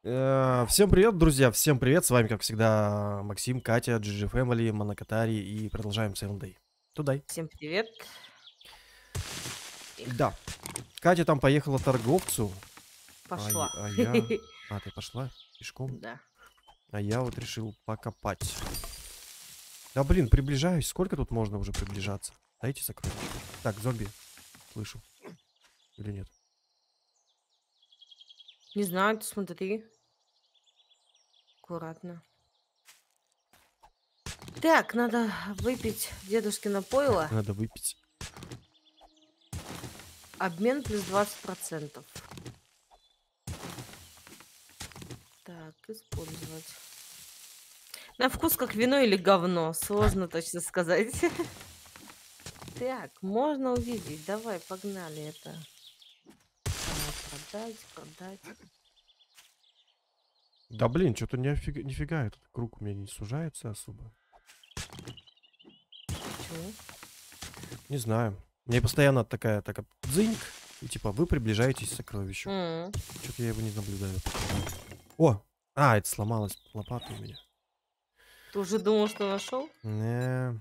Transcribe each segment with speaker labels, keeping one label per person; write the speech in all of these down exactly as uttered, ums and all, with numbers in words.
Speaker 1: Э, Всем привет, друзья, всем привет, с вами, как всегда, Максим, Катя, джи джи Family, Монокатари, и продолжаем seven day. Туда.
Speaker 2: Всем привет.
Speaker 1: Да, Катя там поехала торговцу, а, я-
Speaker 2: Пошла.
Speaker 1: а я... А, ты пошла пешком?
Speaker 2: Да.
Speaker 1: А я вот решил покопать. Да, блин, приближаюсь, сколько тут можно уже приближаться? Дайте сокровища. Так, зомби, слышу. Или нет?
Speaker 2: Не знаю, ты смотри. Аккуратно. Так, надо выпить дедушкино пойло.
Speaker 1: Надо выпить.
Speaker 2: Обмен плюс двадцать процентов. Так, использовать. На вкус как вино или говно. Сложно точно сказать. Так, можно увидеть. Давай, погнали это. А, продать, продать.
Speaker 1: Да, блин, что-то нифига, нифига этот круг у меня не сужается особо.
Speaker 2: Чего?
Speaker 1: Не знаю. Мне постоянно такая, такая дзыньк. И типа, вы приближаетесь к сокровищу.
Speaker 2: М.
Speaker 1: Что-то я его не наблюдаю. О! А, это сломалась лопата у меня.
Speaker 2: Ты уже думал, что нашел?
Speaker 1: Не.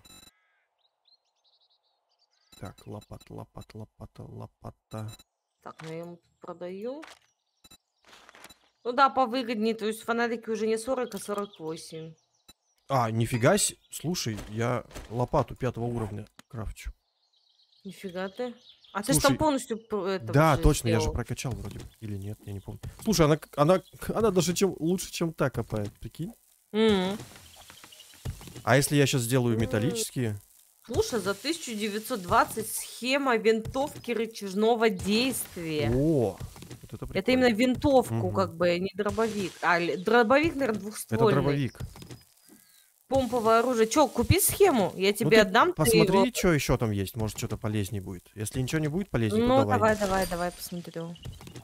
Speaker 1: Так, лопата, лопата, лопата, лопата.
Speaker 2: Так, ну я ему продаю. Ну да, повыгоднее. То есть фонарики уже не сорок, а сорок восемь.
Speaker 1: А, нифига себе. Слушай, я лопату пятого уровня крафчу.
Speaker 2: Нифига ты. А ты же там
Speaker 1: Слушай,
Speaker 2: полностью п- это
Speaker 1: да,
Speaker 2: уже
Speaker 1: точно, я же
Speaker 2: сделал.
Speaker 1: прокачал вроде бы. Или нет, я не помню. Слушай, она, она, она даже чем, лучше, чем та копает, прикинь.
Speaker 2: М.
Speaker 1: А если я сейчас сделаю
Speaker 2: М.
Speaker 1: металлические?
Speaker 2: Слушай, за тысячу девятьсот двадцать схема винтовки рычажного действия.
Speaker 1: О, вот это
Speaker 2: Это именно
Speaker 1: прикольно.
Speaker 2: винтовку,
Speaker 1: Мгм.
Speaker 2: как бы, не дробовик. А ли- дробовик, наверное,
Speaker 1: Это
Speaker 2: двухствольный.
Speaker 1: дробовик.
Speaker 2: Помповое оружие. Чё, купи схему, я
Speaker 1: Ну
Speaker 2: тебе
Speaker 1: ты
Speaker 2: отдам, ты его...
Speaker 1: посмотри, что еще там есть. Может, что-то полезнее будет. Если ничего не будет полезнее, то
Speaker 2: Ну,
Speaker 1: давай.
Speaker 2: давай, давай, давай, посмотрю.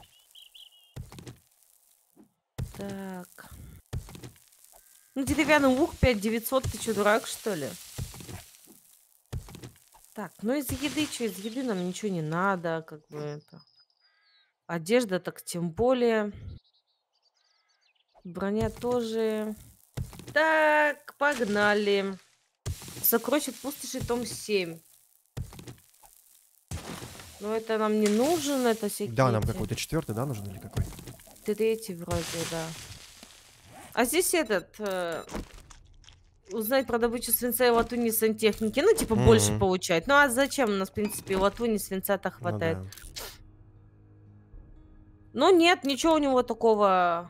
Speaker 2: Так. Ну, деревянный лук пять девятьсот, ты чё, дурак, что ли? Так, ну из еды, что из еды нам ничего не надо, как бы это. Одежда так тем более. Броня тоже. Так, погнали. Сокровища пустоши, том семь. Но это нам не нужен, это
Speaker 1: Да,
Speaker 2: всякие
Speaker 1: нам
Speaker 2: эти.
Speaker 1: какой-то четвертый, да, нужен или какой?
Speaker 2: Третий вроде, да. А здесь этот... э, узнать про добычу свинца и латуни сантехники. Ну, типа, больше
Speaker 1: Мгм.
Speaker 2: получать. Ну, а зачем? У нас, в принципе, и латуни, свинца-то
Speaker 1: Ну
Speaker 2: хватает.
Speaker 1: да.
Speaker 2: Ну, нет, ничего у него такого.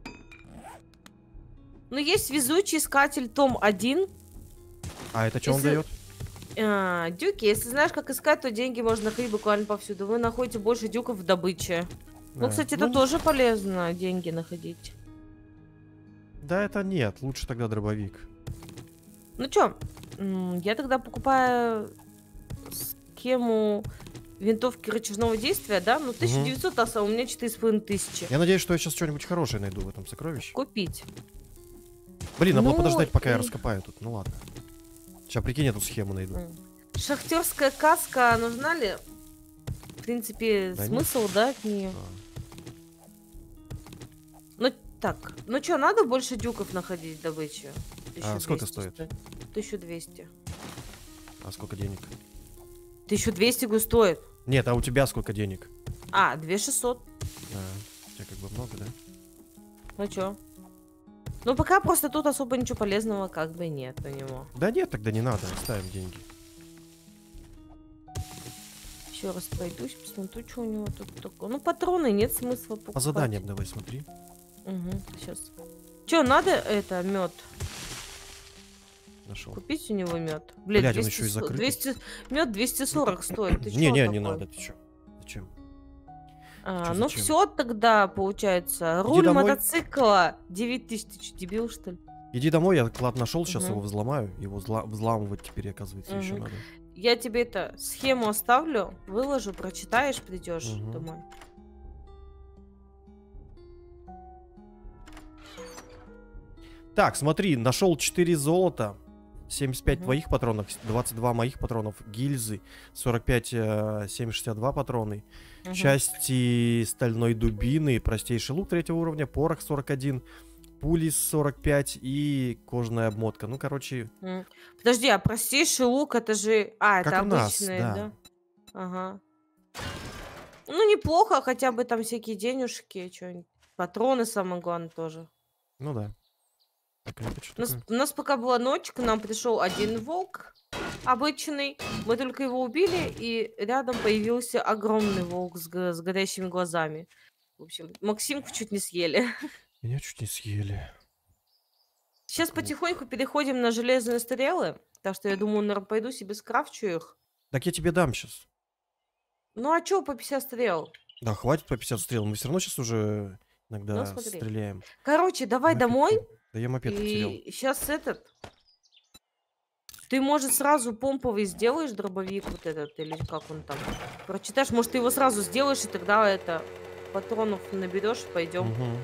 Speaker 2: Ну, есть везучий искатель том один.
Speaker 1: А это что он
Speaker 2: Если...
Speaker 1: дает?
Speaker 2: а, дюки, если знаешь, как искать, то деньги можно находить буквально повсюду. Вы находите больше дюков в добыче. Ну,
Speaker 1: А,
Speaker 2: кстати, это
Speaker 1: ну,
Speaker 2: тоже полезно, деньги находить.
Speaker 1: да, это нет. Лучше тогда дробовик.
Speaker 2: Ну чё, м, я тогда покупаю схему винтовки рычажного действия, да? Ну,
Speaker 1: Мгм.
Speaker 2: тысяча девятьсот, а у меня четыре с половиной тысячи.
Speaker 1: Я надеюсь, что я сейчас что-нибудь хорошее найду в этом сокровище.
Speaker 2: Купить.
Speaker 1: Блин, надо было
Speaker 2: Ну,
Speaker 1: подождать, пока я
Speaker 2: и...
Speaker 1: раскопаю тут. Ну ладно. Сейчас, прикинь, эту схему найду.
Speaker 2: м. Шахтерская каска нужна ли? В принципе,
Speaker 1: Да нет?
Speaker 2: смысл, да, от нее?
Speaker 1: А,
Speaker 2: Ну, так, ну чё, надо больше дюков находить в добыче?
Speaker 1: А сколько
Speaker 2: 1200
Speaker 1: стоит?
Speaker 2: стоит. тысяча двести.
Speaker 1: а сколько денег?
Speaker 2: тысяча двести, говорю, стоит.
Speaker 1: Нет, а у тебя сколько денег?
Speaker 2: А, две тысячи шестьсот.
Speaker 1: А, у тебя как бы много, да?
Speaker 2: Ну чё? Ну, пока просто тут особо ничего полезного как бы нет у него.
Speaker 1: Да нет, тогда не надо, оставим деньги.
Speaker 2: Еще раз пройдусь, посмотрю, что у него тут такое. Ну, патроны нет смысла покупать.
Speaker 1: По заданиям давай смотри.
Speaker 2: Угу, сейчас. Че, надо это мед?
Speaker 1: Нашел.
Speaker 2: Купить у него мед? Блин,
Speaker 1: Блядь, он
Speaker 2: двести,
Speaker 1: еще и закрытый.
Speaker 2: двести, мед двести сорок стоит. Ты чё
Speaker 1: Не, не, не
Speaker 2: такой?
Speaker 1: надо, ты чё? Зачем?
Speaker 2: А,
Speaker 1: Чё,
Speaker 2: ну
Speaker 1: зачем?
Speaker 2: все тогда получается.
Speaker 1: Иди
Speaker 2: Руль
Speaker 1: домой.
Speaker 2: мотоцикла девять тысяч. Ты чё, дебил, что ли?
Speaker 1: Иди домой, я клад нашел, сейчас
Speaker 2: Мгм.
Speaker 1: его взломаю. Его взла- взламывать теперь, оказывается, еще
Speaker 2: Мгм.
Speaker 1: надо.
Speaker 2: Я тебе это схему оставлю, выложу, прочитаешь, придешь
Speaker 1: Мгм.
Speaker 2: домой.
Speaker 1: Так, смотри, нашел четыре золота, семьдесят пять
Speaker 2: Мгм.
Speaker 1: твоих патронов, двадцать два моих патронов, гильзы, сорок пять, э, семь шестьдесят два патроны,
Speaker 2: Мгм.
Speaker 1: части стальной дубины, простейший лук третьего уровня, порох сорок один, пули сорок пять и кожаная обмотка. Ну, короче,
Speaker 2: М. Подожди, а простейший лук это же... А,
Speaker 1: как
Speaker 2: это
Speaker 1: у нас,
Speaker 2: обычные,
Speaker 1: да.
Speaker 2: да? Ага. Ну, неплохо, хотя бы там всякие денежки, что-нибудь. Патроны, самое главное, тоже.
Speaker 1: Ну да. Так, а это что
Speaker 2: У нас,
Speaker 1: такое?
Speaker 2: у нас пока была ночь, к нам пришел один волк обычный. Мы только его убили, и рядом появился огромный волк с, го- с горящими глазами. В общем, Максимку чуть не съели.
Speaker 1: Меня чуть не съели.
Speaker 2: Сейчас
Speaker 1: Так, лук.
Speaker 2: потихоньку переходим на железные стрелы. Так что я думаю, наверное, пойду себе скрафчу их.
Speaker 1: Так я тебе дам сейчас.
Speaker 2: Ну а чё по пятьдесят стрел?
Speaker 1: Да, хватит по пятьдесят стрел. Мы все равно сейчас уже
Speaker 2: Ну
Speaker 1: иногда
Speaker 2: смотри.
Speaker 1: стреляем.
Speaker 2: Короче, давай
Speaker 1: Мопед
Speaker 2: домой.
Speaker 1: потерял. Да я мопед потерял.
Speaker 2: И сейчас этот... Ты, может, сразу помповый сделаешь дробовик вот этот, или как он там? Прочитаешь, может, ты его сразу сделаешь, и тогда это... Патронов наберешь, пойдем.
Speaker 1: Мгм.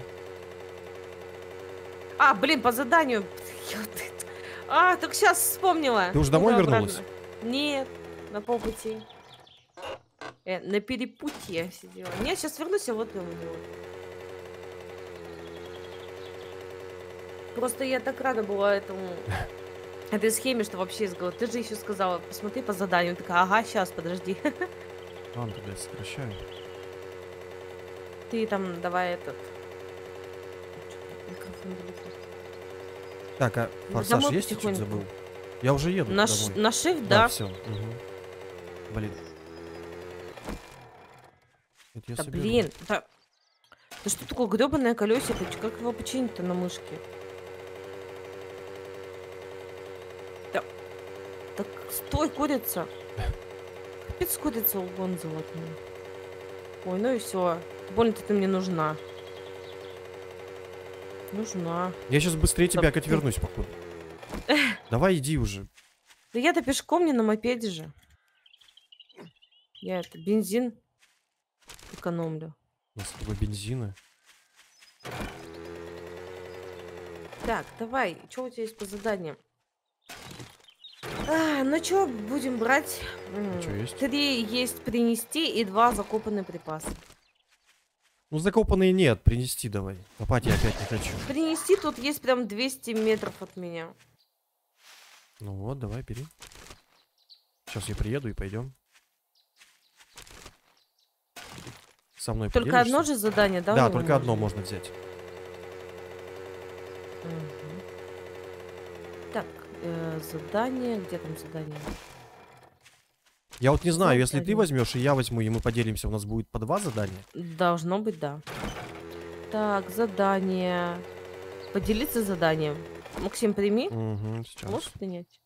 Speaker 2: А, блин, по заданию. А, только сейчас вспомнила.
Speaker 1: Ты уже домой
Speaker 2: Куда
Speaker 1: вернулась?
Speaker 2: обратно? Нет, на полпути. Э, на перепутье сидела. Нет, сейчас вернусь, а вот и у него. Просто я так рада была этому... Этой схеме, что вообще из головы. Ты же еще сказала, посмотри по заданию. Такая, ага, сейчас, подожди.
Speaker 1: Ладно, тогда я сокращаю.
Speaker 2: Ты там давай этот... Микрофон далеко.
Speaker 1: Так, а
Speaker 2: Ну,
Speaker 1: форсаж
Speaker 2: домой
Speaker 1: есть? Я чуть
Speaker 2: потихоньку.
Speaker 1: забыл. Я уже еду
Speaker 2: На, ш-
Speaker 1: домой.
Speaker 2: на shift,
Speaker 1: Да,
Speaker 2: да.
Speaker 1: все. Блин. Это я
Speaker 2: Да
Speaker 1: соберу.
Speaker 2: блин, да... Да что такое гребаное колесико? Чё, как его починить-то на мышке? Да... Так стой, курица. Капец, курица угон золотая. Ой, ну и все. Больно-то ты мне нужна. Нужна.
Speaker 1: Я сейчас быстрее тебя
Speaker 2: Да,
Speaker 1: опять
Speaker 2: ты-
Speaker 1: вернусь, походу. Давай иди уже.
Speaker 2: Да я-то пешком, не на мопеде же. Я это, бензин экономлю.
Speaker 1: У нас с тобой бензина.
Speaker 2: Так, давай, что у тебя есть по заданиям? А, ну что будем брать? М,
Speaker 1: чё есть?
Speaker 2: Три есть принести и два закопанные припасы.
Speaker 1: Ну, закопанные нет, принести давай. Копать я опять не хочу.
Speaker 2: Принести тут есть прям двести метров от меня.
Speaker 1: Ну вот, давай, бери. Сейчас я приеду и пойдем. Со мной
Speaker 2: Только одно
Speaker 1: поделишься?
Speaker 2: же задание, да?
Speaker 1: Да,
Speaker 2: у него
Speaker 1: только одно
Speaker 2: может
Speaker 1: можно взять.
Speaker 2: быть? Мгм. Так, э, задание, где там задание?
Speaker 1: Я вот не знаю, если ты
Speaker 2: Задание.
Speaker 1: возьмешь и я возьму, и мы поделимся, у нас будет по два задания.
Speaker 2: Должно быть, да. Так, задание. Поделиться заданием. Максим, прими.
Speaker 1: Угу, сейчас.
Speaker 2: Можешь принять?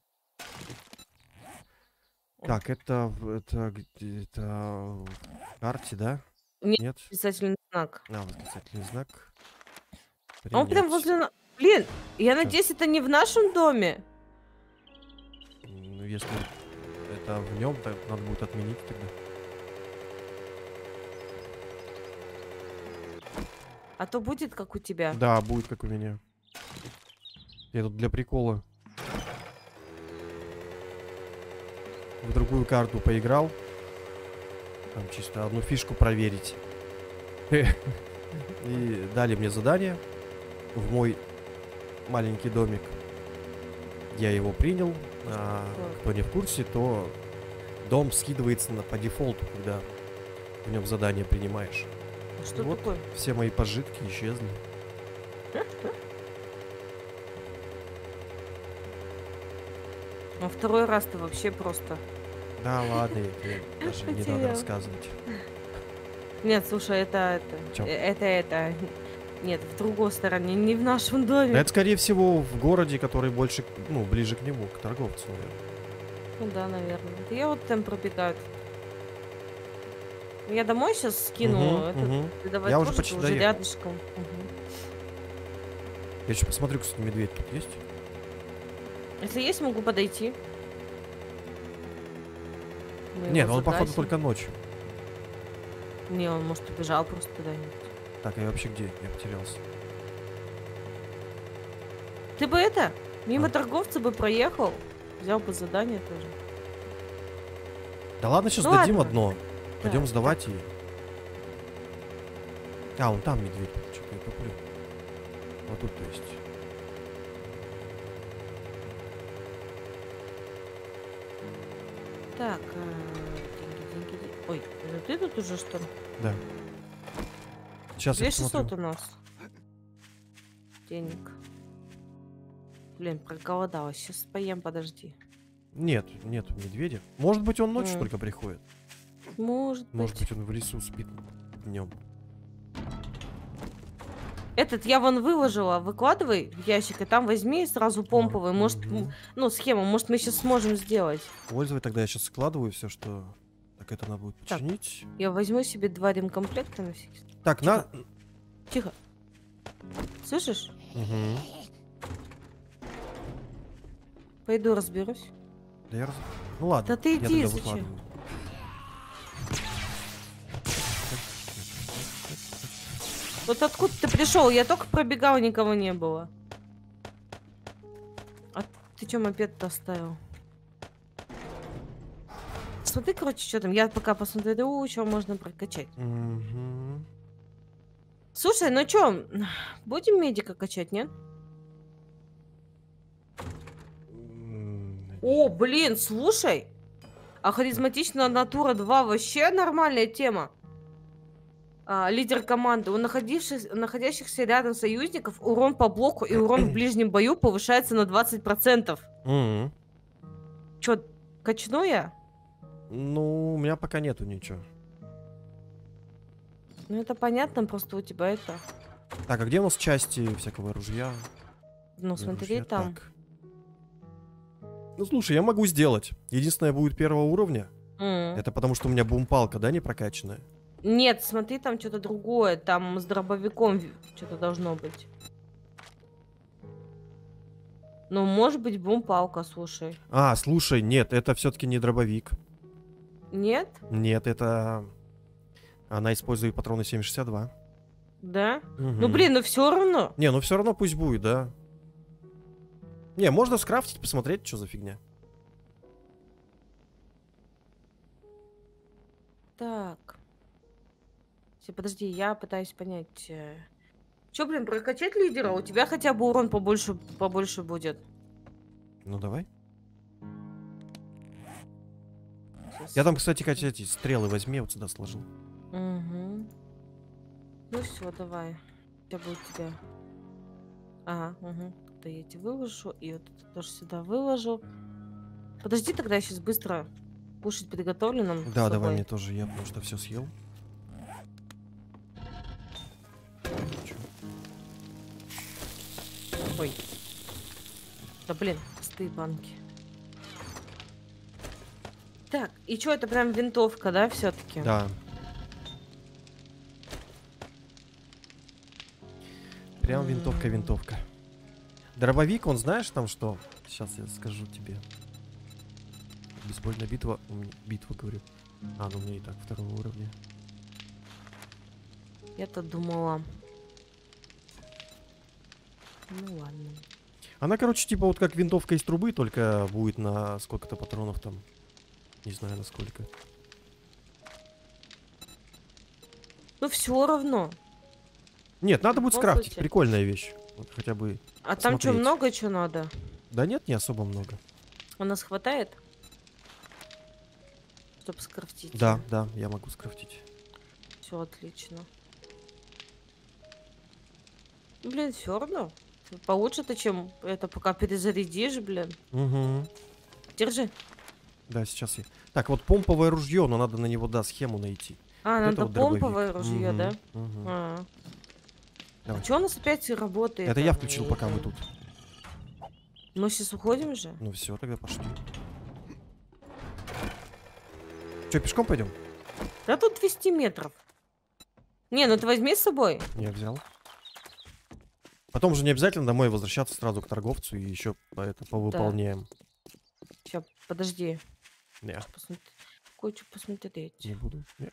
Speaker 1: Так, это, в- это где- это в карте, да?
Speaker 2: Нет.
Speaker 1: Нет?
Speaker 2: Восклицательный знак.
Speaker 1: А, восклицательный знак.
Speaker 2: А он прям
Speaker 1: Принять.
Speaker 2: возле... на- Блин, я
Speaker 1: Чё?
Speaker 2: надеюсь, это не в нашем доме.
Speaker 1: Ну, если это в нем, то надо будет отменить тогда.
Speaker 2: А то будет, как у тебя.
Speaker 1: Да, будет как у меня. Я тут для прикола в другую карту поиграл. Там чисто одну фишку проверить. И дали мне задание в мой маленький домик. Я его принял. А кто не в курсе, то дом скидывается на, по дефолту, когда в нем задание принимаешь.
Speaker 2: Что
Speaker 1: вот.
Speaker 2: такое?
Speaker 1: Все мои пожитки исчезли.
Speaker 2: Ну, второй раз-то вообще просто...
Speaker 1: Да ладно, я- даже не надо
Speaker 2: Потерял.
Speaker 1: рассказывать.
Speaker 2: Нет, слушай, это... Это,
Speaker 1: Чё?
Speaker 2: э, это, это... Нет, в другой стороне, не в нашем доме.
Speaker 1: Да это, скорее всего, в городе, который больше, ну, ближе к нему, к торговцу, наверное.
Speaker 2: Ну да, наверное. Да я вот там пробегаю. Я домой сейчас скину.
Speaker 1: Мгм,
Speaker 2: это,
Speaker 1: мгм.
Speaker 2: ты давай
Speaker 1: Я
Speaker 2: тоже,
Speaker 1: уже почти
Speaker 2: ты уже
Speaker 1: доехал.
Speaker 2: рядышком. Мгм.
Speaker 1: Я еще посмотрю, кстати, медведь тут есть.
Speaker 2: Если есть, могу подойти. Мы
Speaker 1: Нет,
Speaker 2: его
Speaker 1: он, походу,
Speaker 2: загасим.
Speaker 1: только ночью.
Speaker 2: Не, он, может, убежал просто куда-нибудь.
Speaker 1: Так, а я вообще где? Я потерялся.
Speaker 2: Ты бы это, мимо
Speaker 1: А.
Speaker 2: торговца бы проехал. Взял бы задание тоже.
Speaker 1: Да ладно, сейчас
Speaker 2: Ну
Speaker 1: дадим
Speaker 2: ладно.
Speaker 1: одно. Пойдем
Speaker 2: Так,
Speaker 1: сдавать и... А, вон там медведь. Что-то я туплю. Вот тут, то есть.
Speaker 2: Так, э, деньги, деньги, деньги. Ой, ну ты тут уже что ли?
Speaker 1: Да. Сейчас я
Speaker 2: две шестьсот
Speaker 1: посмотрю.
Speaker 2: у нас. Денег. Блин, проголодалась. Сейчас поем, подожди.
Speaker 1: Нет, нет медведя. Может быть, он ночью
Speaker 2: М.
Speaker 1: только приходит.
Speaker 2: Может быть.
Speaker 1: Может быть, он в лесу спит днем.
Speaker 2: Этот я вон выложила. Выкладывай в ящик, и там возьми сразу помповый. Может, м, ну, схему. Может, мы сейчас сможем сделать.
Speaker 1: Пользовай, тогда я сейчас складываю все, что... Так, это надо будет
Speaker 2: Так.
Speaker 1: починить.
Speaker 2: Я возьму себе два ремкомплекта на всякий случай.
Speaker 1: Так, на...
Speaker 2: Тихо. Слышишь?
Speaker 1: Мгм.
Speaker 2: Пойду разберусь.
Speaker 1: Да я раз... Ну ладно,
Speaker 2: Да ты
Speaker 1: я
Speaker 2: иди,
Speaker 1: тогда
Speaker 2: если чё.
Speaker 1: выкладываю.
Speaker 2: Вот откуда ты пришел? Я только пробегал, никого не было. А ты чё мопед-то оставил? Смотри, короче, что там. Я пока посмотрю, что можно прокачать.
Speaker 1: Мгм.
Speaker 2: Слушай, ну чё, будем медика качать, нет?
Speaker 1: М,
Speaker 2: О, блин, слушай. А харизматичная натура два вообще нормальная тема. А, лидер команды. У находившихся, находящихся рядом союзников урон по блоку и урон в ближнем бою повышается на двадцать процентов.
Speaker 1: Мгм.
Speaker 2: Чё, качну я?
Speaker 1: Ну, у меня пока нету ничего.
Speaker 2: Ну это понятно, просто у тебя это...
Speaker 1: Так, а где у нас части всякого ружья?
Speaker 2: Ну
Speaker 1: И
Speaker 2: смотри
Speaker 1: ружья?
Speaker 2: там.
Speaker 1: Так. Ну, слушай, я могу сделать. Единственное, будет первого уровня.
Speaker 2: М.
Speaker 1: Это потому, что у меня бум-палка, да, не прокачанная?
Speaker 2: Нет, смотри, там что-то другое. Там с дробовиком что-то должно быть. Ну, может быть, бум-палка, слушай.
Speaker 1: А, слушай, нет, это все-таки не дробовик.
Speaker 2: Нет?
Speaker 1: Нет, это... Она использует патроны семь шестьдесят два.
Speaker 2: Да? Ну,
Speaker 1: Мгм.
Speaker 2: блин, ну все равно.
Speaker 1: Не, ну все равно пусть будет, да. Не, можно скрафтить, посмотреть, что за фигня.
Speaker 2: Так. Все, подожди, я пытаюсь понять. э, Чё, блин, прокачать лидера? У тебя хотя бы урон побольше, побольше будет.
Speaker 1: Ну, давай.
Speaker 2: Щас.
Speaker 1: Я там, кстати, Катя, эти стрелы возьми, вот сюда сложил.
Speaker 2: Мгм. Ну все, давай. У тебя будет тебя. Ага, угу. Это я эти выложу. И вот это тоже сюда выложу. Подожди, тогда я сейчас быстро кушать приготовлю нам. с
Speaker 1: Да, давай
Speaker 2: собой.
Speaker 1: мне тоже, я потому что все съел. Чё?
Speaker 2: Ой. Да блин, пустые банки. Так, и что, это прям винтовка, да, все-таки?
Speaker 1: Да. Прям винтовка-винтовка. Дробовик, он знаешь там что? Сейчас я скажу тебе. Бейсбольная битва. у меня- Битва, говорю. А, ну у меня и так второго уровня.
Speaker 2: Я-то думала. Ну ладно.
Speaker 1: Она, короче, типа вот как винтовка из трубы, только будет на сколько-то патронов там. Не знаю, на сколько.
Speaker 2: Ну все равно.
Speaker 1: Нет, надо
Speaker 2: В
Speaker 1: будет
Speaker 2: любом
Speaker 1: скрафтить.
Speaker 2: случае.
Speaker 1: Прикольная вещь. Вот хотя бы.
Speaker 2: А там что,
Speaker 1: Смотреть.
Speaker 2: много чего надо?
Speaker 1: Да нет, не особо много.
Speaker 2: У нас хватает? Чтобы скрафтить.
Speaker 1: Да, да, я могу скрафтить.
Speaker 2: Все отлично. Блин, все равно. Получше-то, чем это пока перезарядишь, блин.
Speaker 1: Угу.
Speaker 2: Держи.
Speaker 1: Да, сейчас я. Так, вот помповое ружье, но надо на него, да, схему найти.
Speaker 2: А,
Speaker 1: Вот это
Speaker 2: надо
Speaker 1: вот дробовик.
Speaker 2: помповое ружье,
Speaker 1: Мгм,
Speaker 2: да?
Speaker 1: мгм.
Speaker 2: А,
Speaker 1: Давай.
Speaker 2: а что у нас опять работает?
Speaker 1: Это я включил, пока мы тут.
Speaker 2: Мы сейчас уходим же?
Speaker 1: Ну все, тогда пошли. Че, пешком пойдем?
Speaker 2: Да тут двести метров. Не, ну ты возьми с собой.
Speaker 1: Я взял. Потом же не обязательно домой возвращаться сразу к торговцу и еще это повыполняем.
Speaker 2: Сейчас, подожди.
Speaker 1: Не,
Speaker 2: Посмотри. Кое-что посмотреть.
Speaker 1: не буду. Не.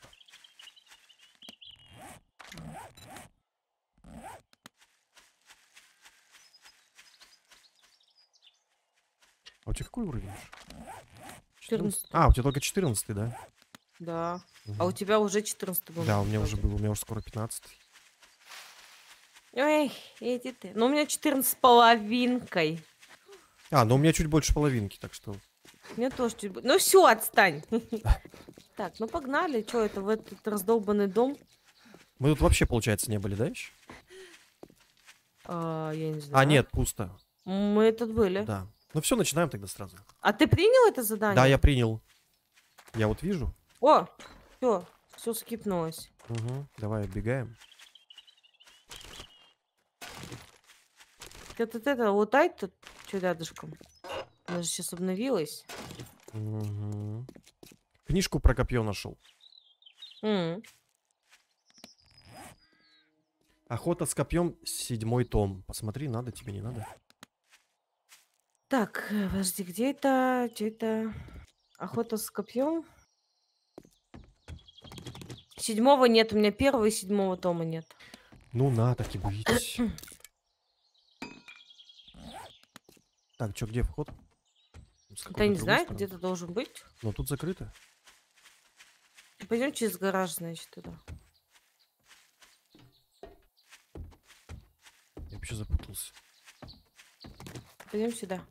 Speaker 1: А у тебя какой уровень?
Speaker 2: четырнадцатый.
Speaker 1: А, у тебя только четырнадцатый, да?
Speaker 2: Да.
Speaker 1: Угу.
Speaker 2: А у тебя уже четырнадцатый был.
Speaker 1: Да, у меня уже был, у меня уже скоро пятнадцатый.
Speaker 2: Ой, иди ты. Ну, у меня четырнадцать с половинкой.
Speaker 1: А, ну у меня чуть больше половинки, так что...
Speaker 2: У меня тоже чуть... Ну все, отстань. Так, ну погнали. Что это, в этот раздолбанный дом?
Speaker 1: Мы тут вообще, получается, не были, да, еще?
Speaker 2: А, я не знаю.
Speaker 1: А, нет, пусто.
Speaker 2: Мы тут были.
Speaker 1: Да. Ну все, начинаем тогда сразу.
Speaker 2: А ты принял это задание?
Speaker 1: Да, я принял. Я вот вижу.
Speaker 2: О, все, все скипнулось.
Speaker 1: Угу. Давай, отбегаем.
Speaker 2: Ты тут это, лутай тут, что рядышком? Она же сейчас обновилась.
Speaker 1: Угу. Книжку про копье нашел.
Speaker 2: М.
Speaker 1: Охота с копьем, седьмой том. Посмотри, надо тебе, не надо.
Speaker 2: Так, э, подожди, где это? Где это? Охота с копьем. Седьмого нет, у меня первого и седьмого тома нет.
Speaker 1: Ну на, так и быть. Так, что, где вход? С
Speaker 2: Ты
Speaker 1: какой-то
Speaker 2: не
Speaker 1: другой
Speaker 2: знаешь,
Speaker 1: стороны?
Speaker 2: где-то должен быть?
Speaker 1: Но тут закрыто.
Speaker 2: Пойдем через гараж, значит, туда.
Speaker 1: Я вообще запутался.
Speaker 2: Пойдем сюда.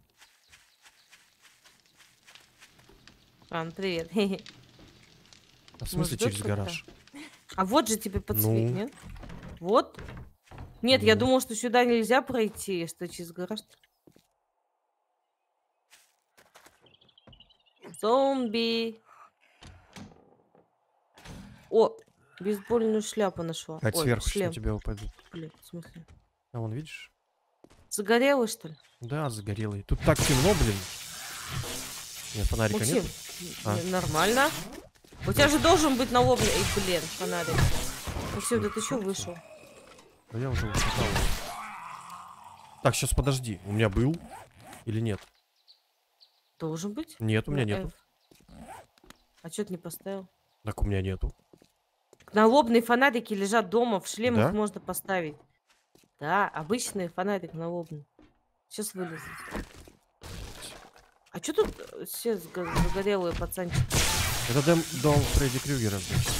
Speaker 2: Ан, привет.
Speaker 1: А в смысле
Speaker 2: Может,
Speaker 1: через
Speaker 2: тут
Speaker 1: гараж?
Speaker 2: А вот же тебе подсвет,
Speaker 1: Ну.
Speaker 2: нет? Вот. Нет, я
Speaker 1: Ну.
Speaker 2: думал, что сюда нельзя пройти, что через гараж. Зомби. О, бейсбольную шляпу нашла.
Speaker 1: А
Speaker 2: Ой,
Speaker 1: сверху что
Speaker 2: шлем.
Speaker 1: у тебя упадет?
Speaker 2: Блин, в смысле?
Speaker 1: А вон, видишь?
Speaker 2: Загорелый, что ли?
Speaker 1: Да, загорелый. Тут так темно, блин. Нет, фонарика
Speaker 2: Максим,
Speaker 1: нет. А.
Speaker 2: н- нормально. У тебя же должен быть налобный... Эй, блин, фонарик. Максим, да ты что вышел?
Speaker 1: Да я уже ушатал. Так, сейчас подожди. У меня был или нет?
Speaker 2: Должен быть?
Speaker 1: Нет, у меня
Speaker 2: На
Speaker 1: нету.
Speaker 2: F. А что ты не поставил?
Speaker 1: Так у меня нету.
Speaker 2: Налобные фонарики лежат дома, в шлем
Speaker 1: Да?
Speaker 2: их можно поставить. Да, обычный фонарик налобный. Сейчас вылезет. А что тут э, все сго- загорелые пацанчики?
Speaker 1: Это дом, дом Фредди Крюгера, значит.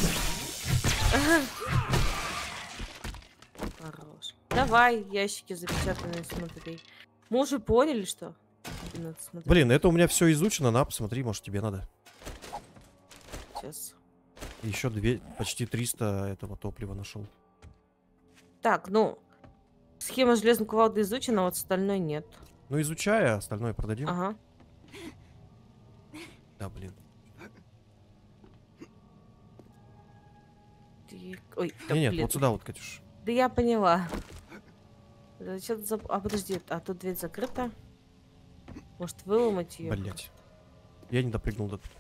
Speaker 2: Хорош. Давай, ящики запечатанные, смотри. Мы уже поняли, что надо смотреть.
Speaker 1: Блин, это у меня все изучено. На, посмотри, может тебе надо.
Speaker 2: Сейчас.
Speaker 1: Еще две, почти триста этого топлива нашел.
Speaker 2: Так, ну, схема железной кувалды изучена, а вот остальной нет.
Speaker 1: Ну, изучая, остальное продадим.
Speaker 2: Ага.
Speaker 1: Да, блин.
Speaker 2: Ты- Ой,
Speaker 1: Не,
Speaker 2: так,
Speaker 1: нет,
Speaker 2: блин.
Speaker 1: вот сюда вот, Катюш.
Speaker 2: Да я поняла. Да, чё-то заб- А, подожди, а тут дверь закрыта? Может, выломать ее?
Speaker 1: Блять. Я не допрыгнул до...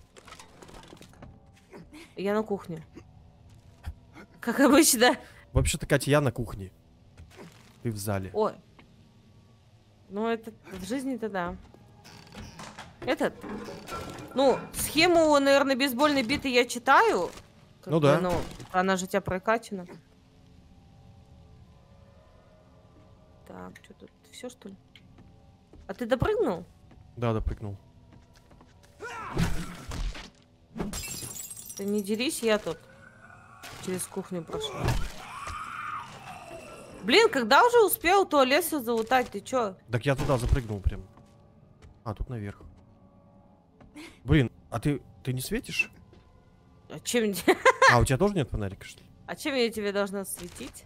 Speaker 2: Я на кухне. Как обычно.
Speaker 1: Вообще-то, Катя, я на кухне. Ты в зале.
Speaker 2: Ой. Ну, это в жизни-то да. Этот. Ну, схему, наверное, бейсбольной биты я читаю. Как
Speaker 1: Ну
Speaker 2: бы,
Speaker 1: да.
Speaker 2: Ну, она же у тебя прокачана. Так, что тут? Все, что ли? А ты допрыгнул?
Speaker 1: Да, допрыгнул.
Speaker 2: Ты не дерись, я тут через кухню прошла. Блин, когда уже успел туалет все залутать? Ты чё?
Speaker 1: Так я туда запрыгнул прям. А, тут наверх. Блин, а ты, ты не светишь?
Speaker 2: А чем,
Speaker 1: А, у тебя тоже нет фонарика, что ли?
Speaker 2: а чем я тебе должна светить?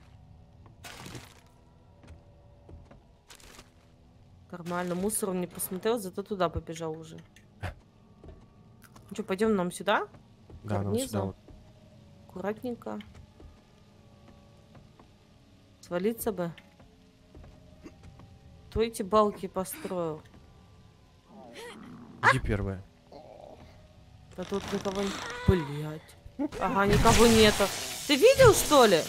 Speaker 2: Нормально, мусором не посмотрел, зато туда побежал уже. Ну что, пойдем нам сюда?
Speaker 1: Да, нам сюда
Speaker 2: Карнизом.
Speaker 1: вот.
Speaker 2: Аккуратненько. Свалиться бы. Кто эти балки построил?
Speaker 1: Иди первая.
Speaker 2: А тут никого не... Блять. Ага, никого нету. Ты видел, что ли?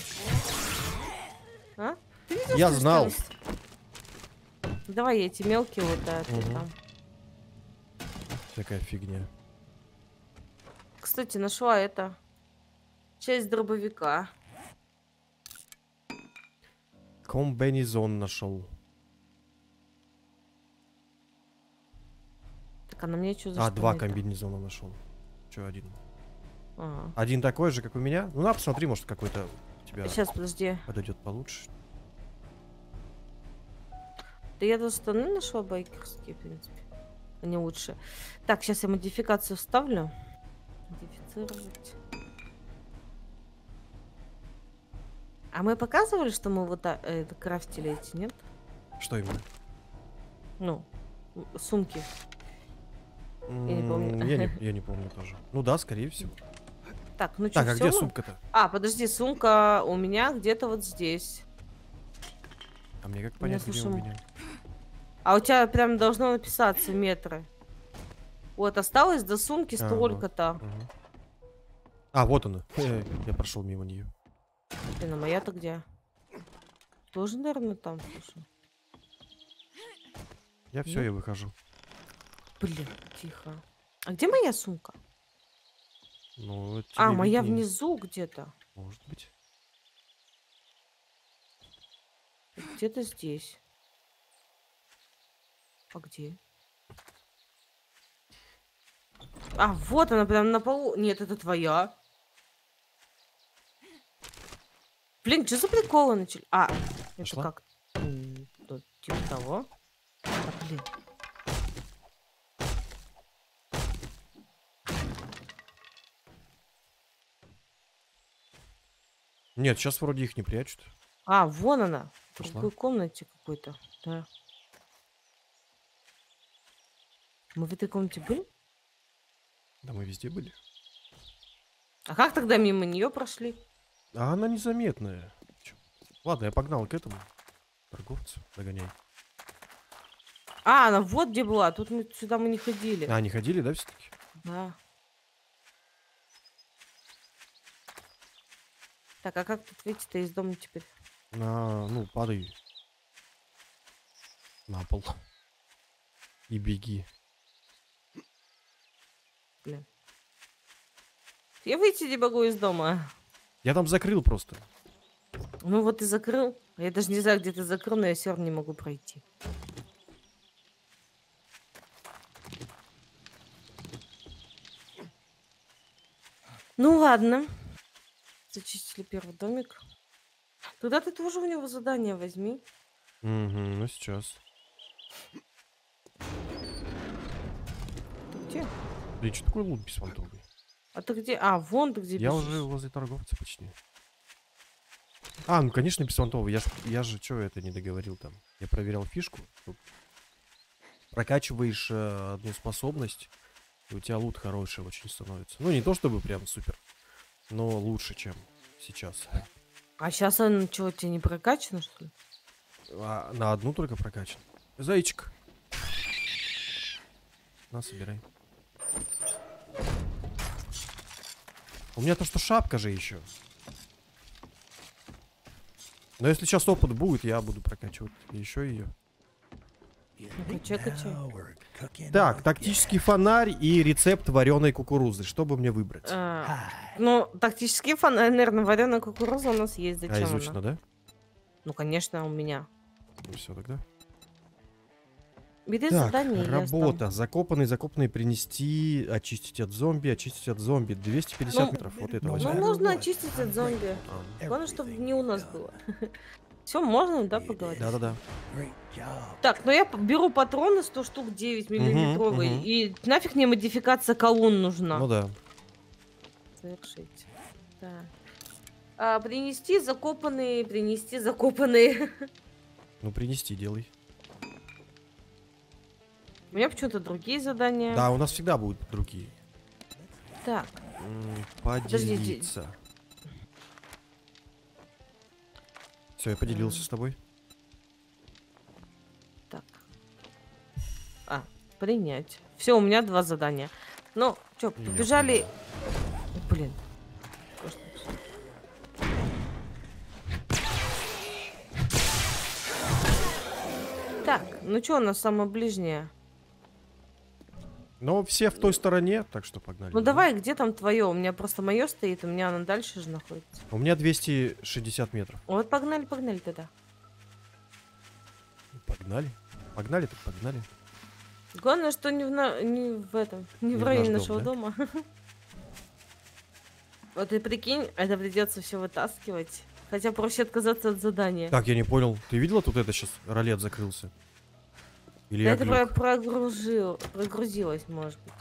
Speaker 2: А? Ты видел,
Speaker 1: Я
Speaker 2: что ли,
Speaker 1: знал.
Speaker 2: что ли? Давай я эти мелкие вот да, ты
Speaker 1: Мгм.
Speaker 2: там.
Speaker 1: Такая фигня.
Speaker 2: Кстати, нашла это. Часть дробовика.
Speaker 1: Комбинезон нашел.
Speaker 2: Так, а на мне что за
Speaker 1: А, два
Speaker 2: штаны-то?
Speaker 1: комбинезона нашел. Че один?
Speaker 2: Ага.
Speaker 1: Один такой же, как у меня? Ну, на, посмотри, может, какой-то у тебя
Speaker 2: Сейчас, подожди.
Speaker 1: подойдет получше.
Speaker 2: Да я тут штаны нашла байкерские, в принципе. Они лучше. Так, сейчас я модификацию вставлю. Модифицировать. А мы показывали, что мы вот а, это крафтили эти, нет?
Speaker 1: Что именно?
Speaker 2: Ну, м, сумки. не помню.
Speaker 1: М, Я не, я не помню тоже. Ну да, скорее всего.
Speaker 2: Так, ну
Speaker 1: Так,
Speaker 2: что,
Speaker 1: а где сумка-то?
Speaker 2: А, подожди, сумка у меня где-то вот здесь.
Speaker 1: А мне как
Speaker 2: У меня,
Speaker 1: понять, где у
Speaker 2: слушай,
Speaker 1: меня?
Speaker 2: А у тебя прям должно написаться метры. Вот, осталось до сумки
Speaker 1: Ага,
Speaker 2: столько-то.
Speaker 1: ага. А, вот она. Э, Я прошел мимо нее.
Speaker 2: Блин, а моя-то где? Тоже, наверное, там, слушай.
Speaker 1: Я все,
Speaker 2: Нет?
Speaker 1: я выхожу.
Speaker 2: Блин, тихо. А где моя сумка?
Speaker 1: Ну, это
Speaker 2: А,
Speaker 1: тебе
Speaker 2: моя
Speaker 1: виднее.
Speaker 2: внизу где-то.
Speaker 1: Может быть.
Speaker 2: Где-то здесь. А где? А, вот она прям на полу. Нет, это твоя. Блин, что за приколы начали? А, это
Speaker 1: Нашла?
Speaker 2: как? М, тут типа того. А, блин.
Speaker 1: Нет, сейчас вроде их не прячут.
Speaker 2: А, вон она. В
Speaker 1: Пошла?
Speaker 2: другой комнате какой-то. Да. Мы в этой комнате были?
Speaker 1: Да мы везде были.
Speaker 2: А как тогда мимо нее прошли?
Speaker 1: А она незаметная. Чё? Ладно, я погнал к этому торговцу. Догоняй.
Speaker 2: А, она вот где была. Тут мы сюда мы не ходили.
Speaker 1: А, они ходили, да, все-таки?
Speaker 2: Да. Так, а как тут выйти-то из дома теперь?
Speaker 1: На, ну, падай. На пол. И беги.
Speaker 2: Блин. Я выйти не могу из дома.
Speaker 1: Я там закрыл просто.
Speaker 2: Ну вот и закрыл. Я даже не знаю, где ты закрыл, но я все равно не могу пройти. Ну ладно. Зачистили первый домик. Туда ты тоже у него задание возьми.
Speaker 1: Угу, ну сейчас.
Speaker 2: Ты где?
Speaker 1: Блин, что такое лут беспонтовый?
Speaker 2: А ты где? А, вон ты где
Speaker 1: Я
Speaker 2: бежишь.
Speaker 1: уже возле торговца почти. А, ну конечно беспонтовый. Я, ж- я же что это не договорил там. Я проверял фишку. Тут прокачиваешь э, одну способность, и у тебя лут хороший очень становится. Ну, не то чтобы прям супер, но лучше, чем сейчас.
Speaker 2: А сейчас он чего, тебе не прокачано, что ли?
Speaker 1: А, на одну только прокачан. Зайчик. На, собирай. У меня то, что шапка же еще. Но если сейчас опыт будет, я буду прокачивать еще ее.
Speaker 2: Качай, качай.
Speaker 1: Так, тактический фонарь и рецепт вареной кукурузы. Что бы мне выбрать?
Speaker 2: А, ну, тактический фонарь, наверное, вареная кукуруза у нас есть. Зачем
Speaker 1: А,
Speaker 2: она?
Speaker 1: изучено, да?
Speaker 2: Ну, конечно, у меня.
Speaker 1: Ну все тогда.
Speaker 2: Бери
Speaker 1: Так,
Speaker 2: задание, и я сдам.
Speaker 1: работа. Закопанный, закопанный принести, очистить от зомби, очистить от зомби. двести пятьдесят
Speaker 2: Ну,
Speaker 1: метров. Вот это
Speaker 2: Ну,
Speaker 1: возьму.
Speaker 2: можно очистить от зомби.
Speaker 1: А,
Speaker 2: Главное, чтобы не у нас было. Все, можно, да, поговорить?
Speaker 1: Да-да-да.
Speaker 2: Так, ну я п- беру патроны сто штук девять миллиметровые.
Speaker 1: мгм.
Speaker 2: И нафиг мне модификация колонн нужна.
Speaker 1: Ну да.
Speaker 2: Совершить. Так. А, принести закопанные, принести закопанные.
Speaker 1: Ну принести делай.
Speaker 2: У меня почему-то другие задания.
Speaker 1: Да, у нас всегда будут другие.
Speaker 2: Так,
Speaker 1: М,
Speaker 2: Подождите.
Speaker 1: Поделиться. Все, я поделился с тобой.
Speaker 2: так. А, принять. Все, у меня два задания. Ну, что,
Speaker 1: Я
Speaker 2: побежали. Блин. Что ж так? Так, ну что у нас самое ближнее?
Speaker 1: Но все в той стороне, так что погнали.
Speaker 2: Ну
Speaker 1: да?
Speaker 2: давай, где там твое? У меня просто мое стоит, у меня оно дальше же находится.
Speaker 1: У меня двести шестьдесят метров.
Speaker 2: Вот погнали, погнали тогда.
Speaker 1: Погнали. Погнали, так погнали.
Speaker 2: Главное, что не в, на... не в этом, не,
Speaker 1: Не
Speaker 2: в
Speaker 1: в
Speaker 2: районе
Speaker 1: наш
Speaker 2: нашего
Speaker 1: дом,
Speaker 2: дома. Вот и прикинь, это придется все вытаскивать. Хотя проще отказаться от задания.
Speaker 1: Так, я не понял. Ты видела, тут это сейчас ролет закрылся? Или
Speaker 2: Да
Speaker 1: я
Speaker 2: это про
Speaker 1: глюк?
Speaker 2: прогрузил... прогрузилось, может быть.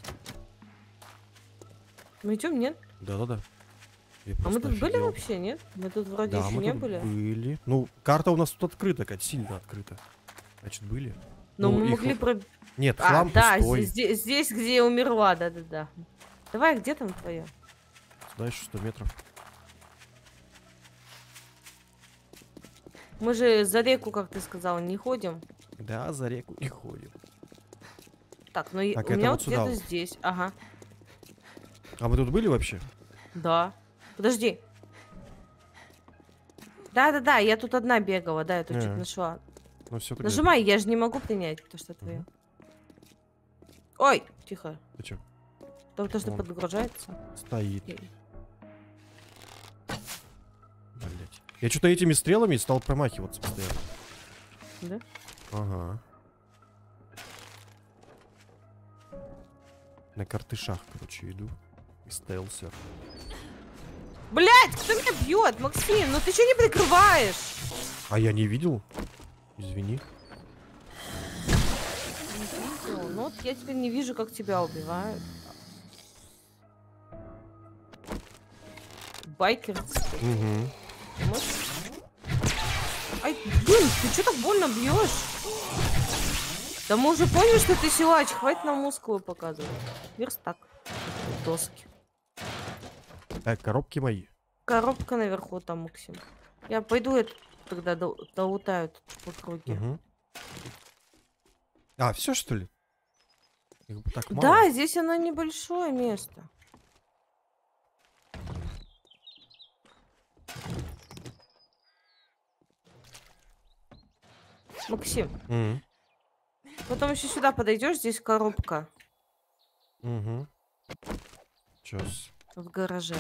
Speaker 2: Мы идем, нет?
Speaker 1: Да-да-да. Я
Speaker 2: А мы
Speaker 1: просто
Speaker 2: тут были
Speaker 1: офигел.
Speaker 2: вообще, нет? Мы тут вроде
Speaker 1: Да,
Speaker 2: еще
Speaker 1: мы
Speaker 2: не
Speaker 1: тут
Speaker 2: были.
Speaker 1: были. Ну, карта у нас тут открыта, Кать, сильно открыта. Значит, были.
Speaker 2: Но
Speaker 1: Ну,
Speaker 2: мы
Speaker 1: и
Speaker 2: могли
Speaker 1: хл-
Speaker 2: про...
Speaker 1: Нет,
Speaker 2: А,
Speaker 1: хлам
Speaker 2: да,
Speaker 1: пустой.
Speaker 2: здесь, здесь, где я умерла, да-да-да. Давай, где там твоя?
Speaker 1: Сюда еще сто метров.
Speaker 2: Мы же за реку, как ты сказала, не ходим.
Speaker 1: Да, за реку не ходим.
Speaker 2: Так, ну и
Speaker 1: Так,
Speaker 2: у
Speaker 1: это
Speaker 2: меня
Speaker 1: вот
Speaker 2: вот
Speaker 1: сюда
Speaker 2: где-то
Speaker 1: вот.
Speaker 2: здесь. Ага,
Speaker 1: А мы тут были вообще?
Speaker 2: да. Подожди. Да-да-да, я тут одна бегала, да, я тут что-то
Speaker 1: Ага.
Speaker 2: нашла.
Speaker 1: Ну все, тогда.
Speaker 2: Нажимай, я же не могу принять то, что твое.
Speaker 1: Мгм.
Speaker 2: Ой, тихо.
Speaker 1: Ты чё?
Speaker 2: То, то, что
Speaker 1: Вон.
Speaker 2: подгружается.
Speaker 1: Стоит.
Speaker 2: Окей.
Speaker 1: Блять. Я что-то этими стрелами стал промахиваться постоянно.
Speaker 2: Да?
Speaker 1: Ага. На картышах, короче, иду. И стелсер.
Speaker 2: Блять, кто меня бьет, Максим? Ну ты что не прикрываешь?
Speaker 1: А я не видел? Извини.
Speaker 2: Не видел. Ну вот я теперь не вижу, как тебя убивают. Байкер.
Speaker 1: Угу.
Speaker 2: Ай, блин, ты что так больно бьешь? Да мы уже поняли, что ты силач. Хватит нам мускулы показывать. Верстак. Доски.
Speaker 1: Э, коробки мои.
Speaker 2: Коробка наверху там, Максим. Я пойду это тогда до- долутаю тут по круге.
Speaker 1: Угу. А, все что ли? Их бы так мало.
Speaker 2: Да, здесь оно небольшое место. Максим,
Speaker 1: Угу.
Speaker 2: потом еще сюда подойдешь, здесь коробка
Speaker 1: Угу. Сейчас.
Speaker 2: в гараже.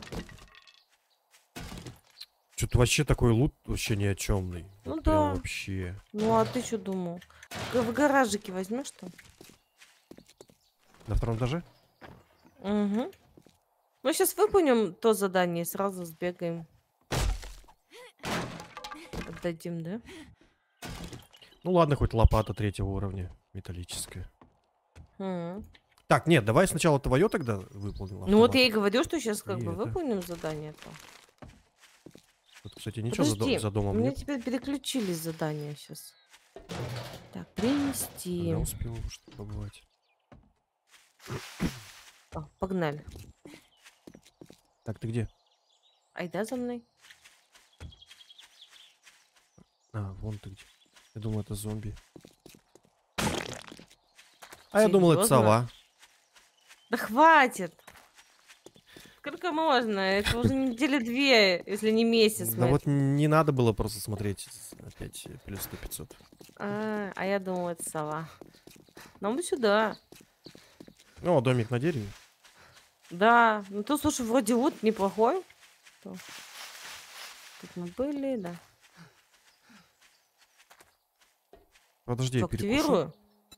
Speaker 1: Что-то вообще такой лут вообще ни о чемный.
Speaker 2: Ну
Speaker 1: Вот
Speaker 2: да.
Speaker 1: прям вообще.
Speaker 2: Ну а ты что думал? Г- В гаражике возьмешь там?
Speaker 1: На втором этаже?
Speaker 2: Угу. Мы сейчас выполним то задание и сразу сбегаем. Отдадим, да?
Speaker 1: Ну ладно, хоть лопата третьего уровня. Металлическая.
Speaker 2: М.
Speaker 1: Так, нет, давай сначала твое тогда выполним.
Speaker 2: Ну вот
Speaker 1: автомат.
Speaker 2: я и говорю, что сейчас как
Speaker 1: И
Speaker 2: бы
Speaker 1: это.
Speaker 2: выполним задание-то.
Speaker 1: Тут, кстати, ничего за,
Speaker 2: Подожди,
Speaker 1: до- за
Speaker 2: у
Speaker 1: домом
Speaker 2: меня
Speaker 1: нет.
Speaker 2: теперь переключились задания сейчас. Так,
Speaker 1: Да,
Speaker 2: принести.
Speaker 1: Я успел уже побывать.
Speaker 2: О, погнали.
Speaker 1: Так, ты где?
Speaker 2: Айда за мной.
Speaker 1: А, вон ты где. Я думал, это зомби. А я думал, это
Speaker 2: Серьезно?
Speaker 1: сова.
Speaker 2: Да хватит! Сколько можно? Это уже недели две, если не месяц.
Speaker 1: Да
Speaker 2: мы
Speaker 1: вот
Speaker 2: это-
Speaker 1: не надо было просто смотреть опять плюс сто пятьсот.
Speaker 2: А, а я думала, это сова. Нам бы сюда.
Speaker 1: О, домик на дереве.
Speaker 2: Да, ну тут, слушай, вроде лут неплохой. То. Тут мы были, да.
Speaker 1: Подожди,
Speaker 2: Всё,
Speaker 1: я перекушу.
Speaker 2: активирую.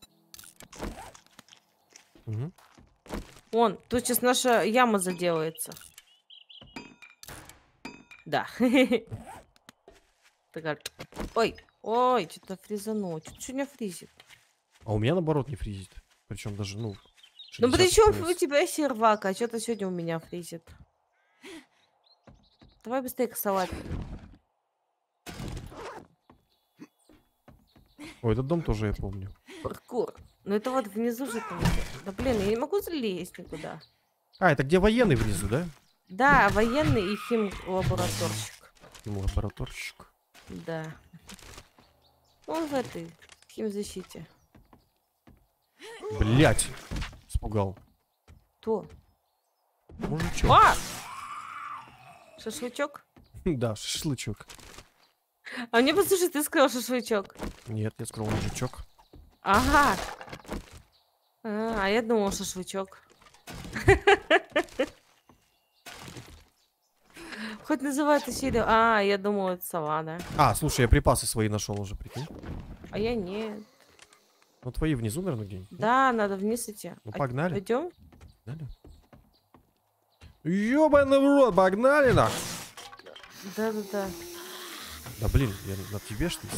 Speaker 1: Мгм.
Speaker 2: Вон, тут сейчас наша яма заделается. Да. Такая, ой, ой, что-то фризанул. Что-то сегодня фризит.
Speaker 1: А у меня наоборот не фризит. Причем даже, ну,
Speaker 2: Ну
Speaker 1: шестьдесят
Speaker 2: при чем
Speaker 1: эф пи эс.
Speaker 2: у тебя сервак, а что-то сегодня у меня фризит. Давай быстрее салат.
Speaker 1: Ой, этот дом тоже я помню.
Speaker 2: Паркур. Ну это вот внизу же там. Да блин, я не могу залезть никуда.
Speaker 1: А, это где военный внизу, да?
Speaker 2: Да, военный и хим-лабораторщик.
Speaker 1: Ну, лабораторщик.
Speaker 2: Да. Он в этой химзащите.
Speaker 1: Блять! Испугал.
Speaker 2: Кто?
Speaker 1: Мужичок.
Speaker 2: А! Шашлычок?
Speaker 1: Да, шашлычок.
Speaker 2: А мне послушай, ты сказал шашлычок.
Speaker 1: Нет, я сказал мужичок.
Speaker 2: Ага. А, а я думал шашлычок. Хоть называй это серию. А, я думала, это сова, да?
Speaker 1: А, слушай, я припасы свои нашел уже, прикинь.
Speaker 2: А я нет.
Speaker 1: Ну, твои внизу, наверное, где-нибудь.
Speaker 2: Да, надо вниз идти.
Speaker 1: Ну,
Speaker 2: А
Speaker 1: погнали.
Speaker 2: Пойдем?
Speaker 1: Погнали. Ёбаный в рот, погнали, нах!
Speaker 2: Да-да-да.
Speaker 1: Да блин, я на тебе что ли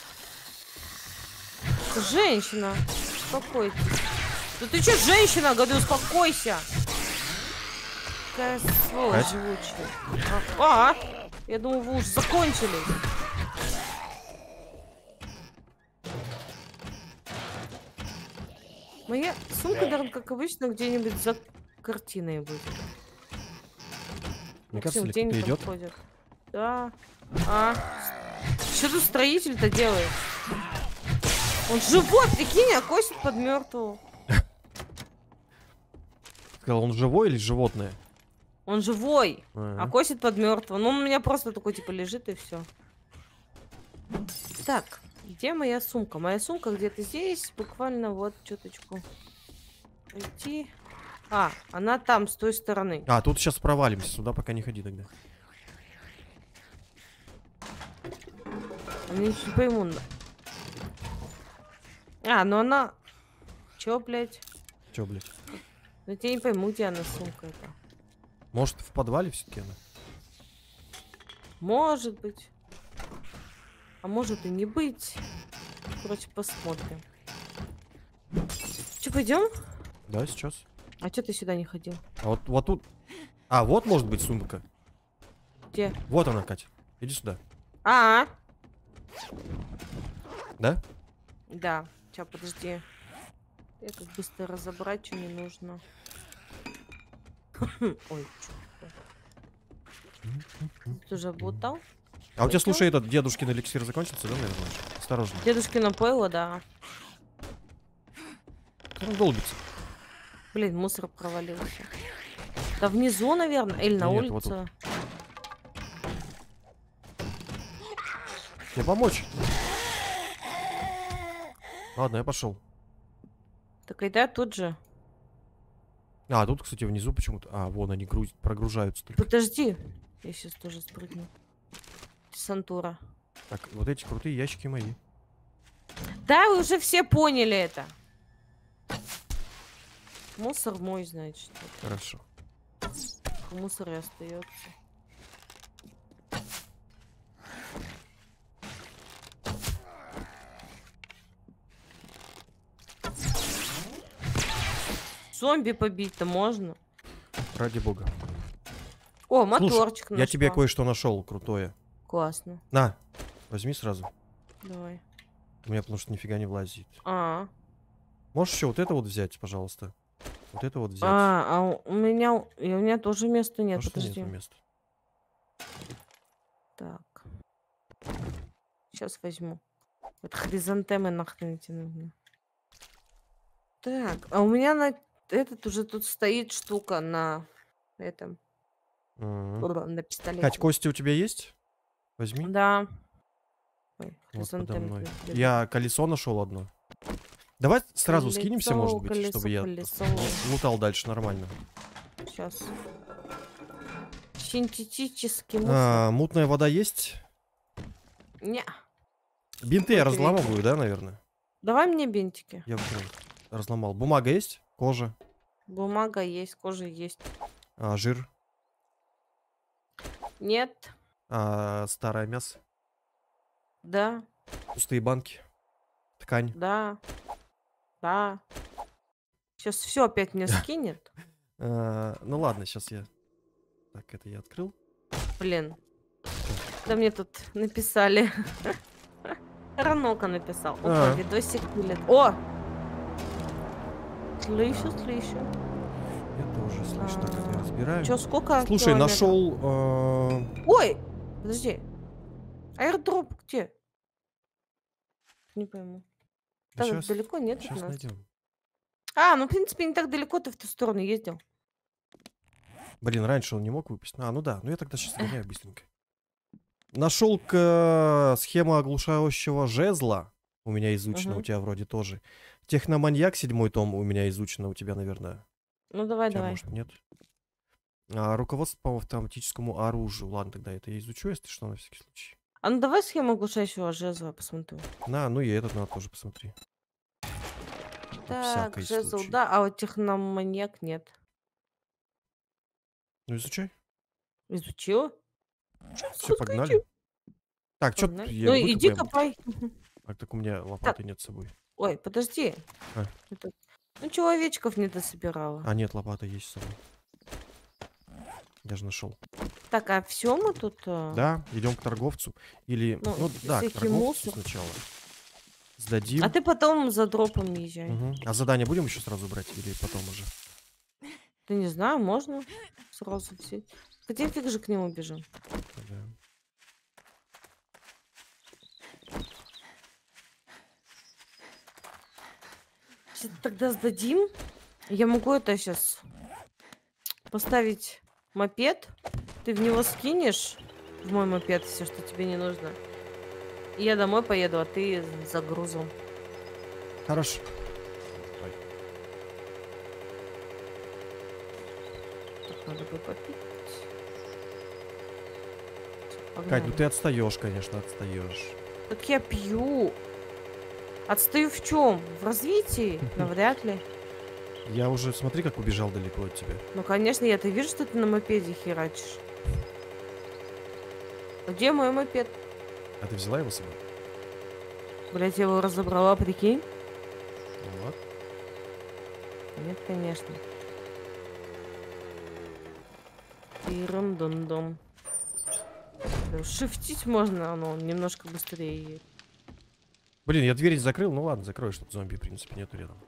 Speaker 1: стою?
Speaker 2: Женщина, успокойтесь. Да ты что, женщина? Говорю, успокойся. Какая сволочь
Speaker 1: Кать?
Speaker 2: живучая. А, а, я думаю, вы уже закончили. Моя сумка, наверное, как обычно, где-нибудь за картиной будет.
Speaker 1: Мне
Speaker 2: Максим,
Speaker 1: кажется, ли
Speaker 2: где они
Speaker 1: кто-то
Speaker 2: там
Speaker 1: идет?
Speaker 2: ходят? Да. А, что тут строитель-то делает? Он живой, прикинь, а косит под мертвого.
Speaker 1: Сказал, он живой или животное?
Speaker 2: Он живой,
Speaker 1: А,
Speaker 2: а косит под мертвого. Ну, он у меня просто такой, типа, лежит и все. Так, где моя сумка? Моя сумка где-то здесь, буквально вот чуточку. Пойти. А, она там, с той стороны.
Speaker 1: А, тут сейчас провалимся, сюда пока не ходи тогда.
Speaker 2: Я ничего не пойму. А, ну она... Чё, блядь?
Speaker 1: Чё, блядь?
Speaker 2: Ну, я не пойму, где она, сумка эта.
Speaker 1: Может, в подвале все-таки она?
Speaker 2: Может быть. А может и не быть. Короче, посмотрим. Че, пойдем?
Speaker 1: Да, сейчас.
Speaker 2: А че ты сюда не ходил?
Speaker 1: А вот, вот тут... А, вот может быть сумка.
Speaker 2: Где?
Speaker 1: Вот она, Катя. Иди сюда.
Speaker 2: А, -а,
Speaker 1: Да?
Speaker 2: да. Сейчас, подожди. Я тут быстро разобрать, что не нужно. Ой, что? Ты уже облутал?
Speaker 1: А у тебя, слушай, этот дедушкин эликсир закончился, да, наверное? Осторожно.
Speaker 2: Дедушкино пойло, да.
Speaker 1: Он долбится.
Speaker 2: Блин, мусор провалился. Да внизу, наверное, или на
Speaker 1: Нет, вот
Speaker 2: улице.
Speaker 1: Тебе помочь? Ладно, я пошел.
Speaker 2: Так и да, тут же.
Speaker 1: А, тут, кстати, внизу почему-то... А, вон они груз... прогружаются только.
Speaker 2: Подожди. Я сейчас тоже спрыгну. Десантура.
Speaker 1: Так, вот эти крутые ящики мои.
Speaker 2: Да, вы уже все поняли это. Мусор мой, значит.
Speaker 1: Хорошо.
Speaker 2: Мусор и остается. Зомби побить-то можно.
Speaker 1: Ради бога.
Speaker 2: О,
Speaker 1: Слушай,
Speaker 2: моторчик
Speaker 1: я тебе
Speaker 2: нашла.
Speaker 1: кое-что нашел крутое.
Speaker 2: Классно.
Speaker 1: На, возьми сразу.
Speaker 2: Давай.
Speaker 1: У меня потому что нифига не влазит.
Speaker 2: А,
Speaker 1: Можешь еще вот это вот взять, пожалуйста. Вот это вот взять.
Speaker 2: а, а у меня, и у меня тоже места нет.
Speaker 1: Потому что
Speaker 2: Подожди.
Speaker 1: нету места.
Speaker 2: Так. Сейчас возьму. Вот хризантемы нахрен эти нужны. Так, а у меня на этот уже тут стоит штука на этом,
Speaker 1: Мгм.
Speaker 2: ура, на пистолете.
Speaker 1: Кать, кости у тебя есть? Возьми.
Speaker 2: Да. Ой,
Speaker 1: Вот подо
Speaker 2: хризантемы
Speaker 1: мной.
Speaker 2: тут лежат.
Speaker 1: Я колесо нашел одно. Давай сразу
Speaker 2: Колесо,
Speaker 1: скинемся, может быть,
Speaker 2: колесо,
Speaker 1: чтобы я
Speaker 2: колесо.
Speaker 1: лутал дальше нормально.
Speaker 2: Сейчас. Синтетический мусор.
Speaker 1: А, мутная вода есть?
Speaker 2: Не.
Speaker 1: Бинты я
Speaker 2: Только
Speaker 1: разламываю, да, наверное?
Speaker 2: Давай мне бинтики.
Speaker 1: Я блин, разломал. Бумага есть? Кожа?
Speaker 2: Бумага есть, кожа есть.
Speaker 1: А, жир?
Speaker 2: Нет.
Speaker 1: А, старое мясо?
Speaker 2: Да.
Speaker 1: Пустые банки? Ткань?
Speaker 2: Да. Да. Сейчас все опять мне скинет.
Speaker 1: А, ну ладно, сейчас я... Так, это я открыл.
Speaker 2: Блин. Да мне тут написали. Ранока написал. Опа,
Speaker 1: А.
Speaker 2: видосик пилит. О! Слышу, слышу.
Speaker 1: Я тоже слышу, так это я разбираю.
Speaker 2: Чё, сколько
Speaker 1: Слушай,
Speaker 2: километров?
Speaker 1: нашел... а,
Speaker 2: Ой! Подожди. Аирдроп где? Не пойму.
Speaker 1: ну,
Speaker 2: Так
Speaker 1: щас-
Speaker 2: далеко нет от
Speaker 1: Сейчас
Speaker 2: нас.
Speaker 1: найдем.
Speaker 2: А, ну в принципе не так далеко ты в ту сторону ездил.
Speaker 1: Блин, раньше он не мог выпустить. А, ну да, ну я тогда сейчас гоняю быстренько. Нашел к э, схему оглушающего жезла. У меня изучена,
Speaker 2: Мгм.
Speaker 1: у тебя вроде тоже. Техноманьяк, седьмой том у меня изучено, у тебя, наверное.
Speaker 2: Ну давай,
Speaker 1: У тебя,
Speaker 2: давай.
Speaker 1: может, нет? А, руководство по автоматическому оружию. Ладно, тогда это я изучу, если что, на всякий случай.
Speaker 2: А ну давай схему оглушающего жезла посмотрю.
Speaker 1: На, ну и этот надо тоже посмотри.
Speaker 2: Так,
Speaker 1: всякий
Speaker 2: жезл,
Speaker 1: случай.
Speaker 2: да, а вот техноманьяк нет.
Speaker 1: Ну, изучай.
Speaker 2: Изучила?
Speaker 1: Все, погнали. Так, что
Speaker 2: Погнали.
Speaker 1: я
Speaker 2: Ну, иди
Speaker 1: выкопаем?
Speaker 2: копай. Мгм.
Speaker 1: Так, так у меня
Speaker 2: Так,
Speaker 1: лопаты нет с собой.
Speaker 2: ой, подожди.
Speaker 1: А,
Speaker 2: Это- Ну, человечков не дособирала.
Speaker 1: а нет, лопата есть с собой. Я же нашел.
Speaker 2: Так, а все мы тут... а,
Speaker 1: Да, идем к торговцу. Или,
Speaker 2: Ну,
Speaker 1: ну да, к
Speaker 2: всякий
Speaker 1: торговцу
Speaker 2: мусор.
Speaker 1: сначала.
Speaker 2: А
Speaker 1: Сдадим.
Speaker 2: ты потом за дропом езжай.
Speaker 1: Мгм. А задание будем еще сразу брать или потом уже?
Speaker 2: Ты не знаю, можно сразу взять. Хотя фиг же к нему бежим.
Speaker 1: Да.
Speaker 2: Щас тогда сдадим. Я могу это сейчас поставить мопед. Ты в него скинешь, в мой мопед, все, что тебе не нужно. И я домой поеду, а ты за грузом.
Speaker 1: Хорошо. Ой.
Speaker 2: Так, надо бы попить. Всё,
Speaker 1: Кать, ну
Speaker 2: погнали.
Speaker 1: ты отстаешь, конечно, отстаешь.
Speaker 2: Так я пью. Отстаю в чем? В развитии? Навряд ли.
Speaker 1: Я уже, смотри, как убежал далеко от тебя.
Speaker 2: Ну, конечно, я-то вижу, что ты на мопеде херачишь. Где мой мопед?
Speaker 1: А ты взяла его с собой?
Speaker 2: Блять, я его разобрала, прикинь?
Speaker 1: Ну ладно.
Speaker 2: Нет, конечно. Тирам-дом-дом. Да, шифтить можно, оно немножко быстрее едет.
Speaker 1: Блин, я дверь закрыл, ну ладно, закрою, чтобы зомби, в принципе, нету рядом.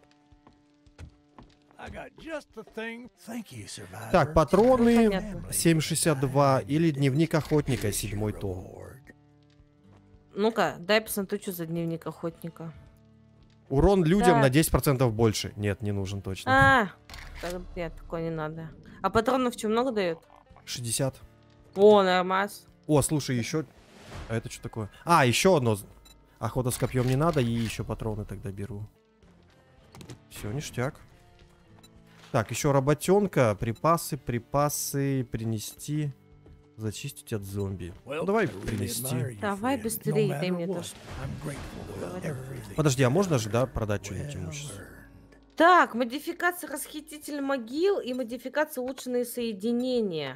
Speaker 3: I got just the thing. Thank you, survivor.
Speaker 1: Так, патроны
Speaker 2: Ну, понятно.
Speaker 1: семь шестьдесят два или дневник охотника, седьмой том.
Speaker 2: Ну-ка, дай посмотрю, что за дневник охотника.
Speaker 1: Урон людям
Speaker 2: Так.
Speaker 1: на десять процентов больше. Нет, не нужен точно.
Speaker 2: А, так, нет, такое не надо. А патронов что, много дает?
Speaker 1: шестьдесят.
Speaker 2: О, нормас.
Speaker 1: О, слушай, еще... А это что такое? А, еще одно. Охота с копьем не надо, и еще патроны тогда беру. Все, ништяк. Так, еще работенка, припасы, припасы принести, зачистить от зомби. Ну, давай принести.
Speaker 2: Давай быстрее, дай мне тоже.
Speaker 3: тоже.
Speaker 1: Подожди, а можно же, да, продать что-нибудь имущество?
Speaker 2: Так, модификация расхититель могил и модификация улучшенные соединения.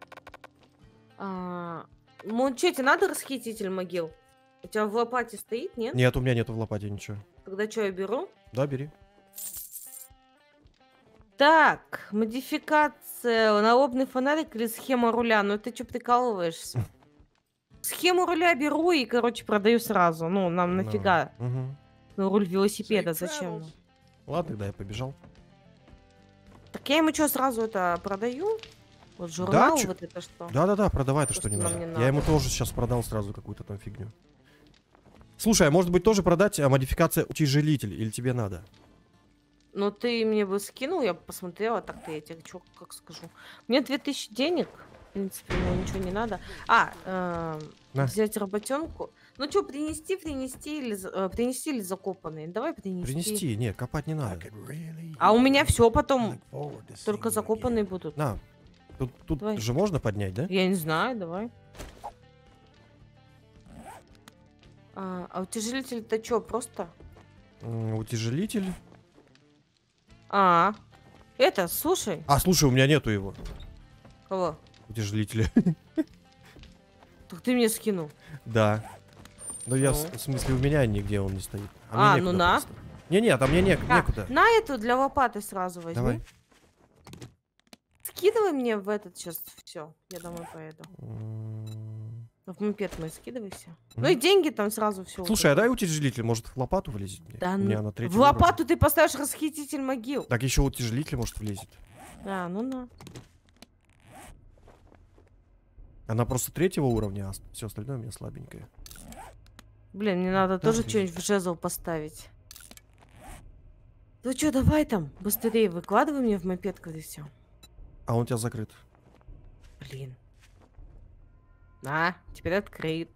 Speaker 2: А, ну, что, тебе надо расхититель могил? У тебя в лопате стоит, нет?
Speaker 1: Нет, у меня нету в лопате ничего.
Speaker 2: Тогда что, я беру?
Speaker 1: Да, бери.
Speaker 2: Так, модификация, налобный фонарик или схема руля? Ну ты что, прикалываешься? Схему руля беру и, короче, продаю сразу. Ну, нам
Speaker 1: Ну,
Speaker 2: нафига?
Speaker 1: мгм.
Speaker 2: Ну, руль велосипеда,
Speaker 3: Safe
Speaker 2: зачем? нам?
Speaker 1: Ладно, тогда я побежал.
Speaker 2: Так я ему что, сразу это продаю? Вот журнал,
Speaker 1: чё-
Speaker 2: вот это что?
Speaker 1: Да-да-да, продавай то,
Speaker 2: То,
Speaker 1: что не
Speaker 2: что нам
Speaker 1: надо.
Speaker 2: не
Speaker 1: Я ему
Speaker 2: надо.
Speaker 1: тоже сейчас продал сразу какую-то там фигню. Слушай, а может быть тоже продать а, модификация утяжелитель? Или тебе надо?
Speaker 2: Ну, ты мне бы скинул, я бы посмотрела, так-то я тебе чё, как скажу. Мне две тысячи денег, в принципе, мне ничего не надо. А, эм,
Speaker 1: На.
Speaker 2: взять работенку. Ну что, принести, принести или, за- э, принести или закопанные? Давай принести.
Speaker 1: Принести? Не, копать не
Speaker 3: I
Speaker 1: надо.
Speaker 3: could really
Speaker 2: А у
Speaker 3: use
Speaker 2: меня
Speaker 3: that.
Speaker 2: все
Speaker 3: I
Speaker 2: потом
Speaker 3: look forward to
Speaker 2: только
Speaker 3: seeing you
Speaker 2: закопанные
Speaker 3: again.
Speaker 2: будут.
Speaker 1: На. Тут, тут
Speaker 2: Давай.
Speaker 1: же можно поднять, да?
Speaker 2: Я не знаю, давай. А, а утяжелитель-то что, просто?
Speaker 1: М, Утяжелитель.
Speaker 2: А, это, слушай,
Speaker 1: А, слушай, у меня нету его.
Speaker 2: кого?
Speaker 1: Утяжелителя.
Speaker 2: Так ты мне скинул.
Speaker 1: Да. Ну я,
Speaker 2: Ну.
Speaker 1: с- в смысле, у меня нигде он не стоит.
Speaker 2: А,
Speaker 1: мне
Speaker 2: ну
Speaker 1: некуда
Speaker 2: на.
Speaker 1: просто. Не-не, а мне не-
Speaker 2: А,
Speaker 1: некуда.
Speaker 2: на эту для лопаты сразу возьми.
Speaker 1: Давай.
Speaker 2: Скидывай мне в этот сейчас все. Я домой поеду.
Speaker 1: М,
Speaker 2: В мопед мой скидывай все. Ну
Speaker 1: Мгм.
Speaker 2: и деньги там сразу все.
Speaker 1: Слушай, а дай утяжелитель, может в лопату влезет мне?
Speaker 2: Да
Speaker 1: У меня
Speaker 2: ну,
Speaker 1: на
Speaker 2: в
Speaker 1: третьем уровне.
Speaker 2: лопату ты поставишь расхититель могил.
Speaker 1: Так еще утяжелитель, может, влезет.
Speaker 2: А, ну на.
Speaker 1: Она просто третьего уровня, а все остальное у меня слабенькое.
Speaker 2: Блин, мне надо тоже
Speaker 1: блин.
Speaker 2: что-нибудь в жезл поставить. Ну что, давай там, быстрее выкладывай мне в мопед, когда все.
Speaker 1: А он у тебя закрыт.
Speaker 2: Блин. На, теперь открыт.